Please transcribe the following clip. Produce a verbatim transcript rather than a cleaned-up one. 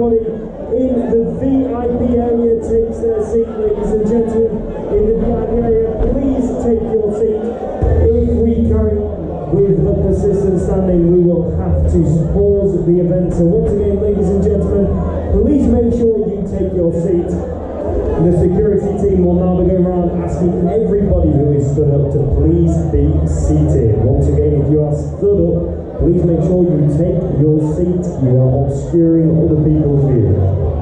everybody in the V I P area takes their seat, ladies and gentlemen. In the V I P area, please take your seat. If we carry on with the persistent standing, we will have to pause the event. So once again, ladies and gentlemen, please make sure you take your seat. The security team will now be going around asking everybody who is stood up to please be seated. Once again, if you are stood up, please make sure you take your seat. You are obscuring other people's view.